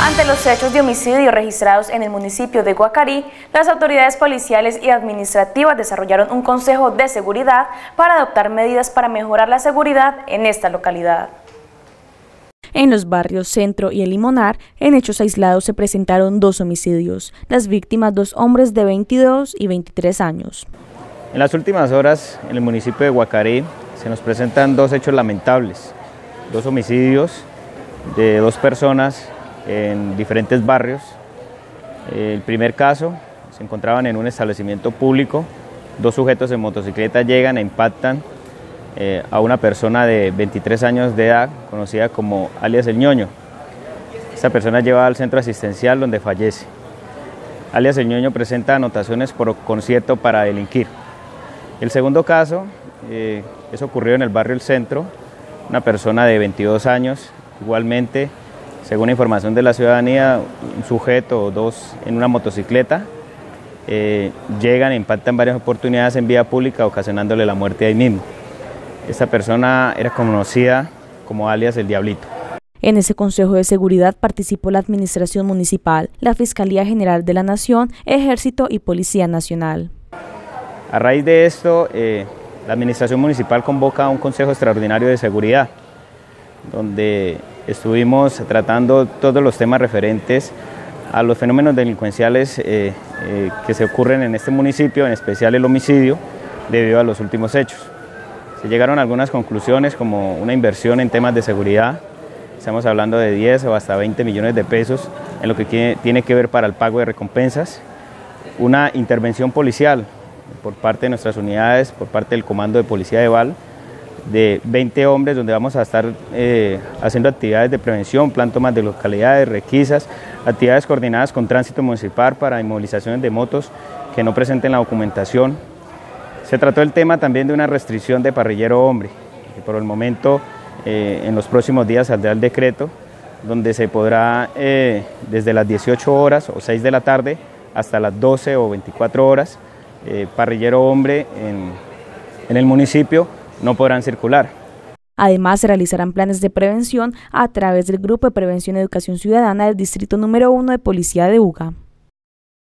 Ante los hechos de homicidio registrados en el municipio de Guacarí, las autoridades policiales y administrativas desarrollaron un consejo de seguridad para adoptar medidas para mejorar la seguridad en esta localidad. En los barrios Centro y El Limonar, en hechos aislados se presentaron 2 homicidios. Las víctimas, 2 hombres de 22 y 23 años. En las últimas horas, en el municipio de Guacarí, se nos presentan 2 hechos lamentables, 2 homicidios de 2 personas en diferentes barrios. El primer caso, se encontraban en un establecimiento público, 2 sujetos en motocicleta llegan e impactan a una persona de 23 años de edad, conocida como alias El Ñoño. Esta persona lleva al centro asistencial donde fallece. Alias El Ñoño presenta anotaciones por concierto para delinquir. El segundo caso, eso ocurrió en el barrio El Centro, una persona de 22 años, igualmente, según información de la ciudadanía, un sujeto o 2 en una motocicleta, llegan e impactan varias oportunidades en vía pública, ocasionándole la muerte ahí mismo. Esta persona era conocida como alias El Diablito. En ese Consejo de Seguridad participó la Administración Municipal, la Fiscalía General de la Nación, Ejército y Policía Nacional. A raíz de esto, la Administración Municipal convoca un Consejo Extraordinario de Seguridad, donde estuvimos tratando todos los temas referentes a los fenómenos delincuenciales que se ocurren en este municipio, en especial el homicidio, debido a los últimos hechos. Se llegaron a algunas conclusiones como una inversión en temas de seguridad, estamos hablando de 10 o hasta 20 millones de pesos en lo que tiene que ver para el pago de recompensas, una intervención policial por parte de nuestras unidades, por parte del Comando de Policía de Val, de 20 hombres, donde vamos a estar haciendo actividades de prevención, plan tomas de localidades, requisas, actividades coordinadas con tránsito municipal para inmovilizaciones de motos que no presenten la documentación. Se trató el tema también de una restricción de parrillero hombre, que por el momento en los próximos días saldrá el decreto, donde se podrá desde las 18 horas o 6 de la tarde hasta las 12 o 24 horas, parrillero hombre en el municipio no podrán circular. Además, se realizarán planes de prevención a través del Grupo de Prevención y Educación Ciudadana del Distrito número 1 de Policía de Buga.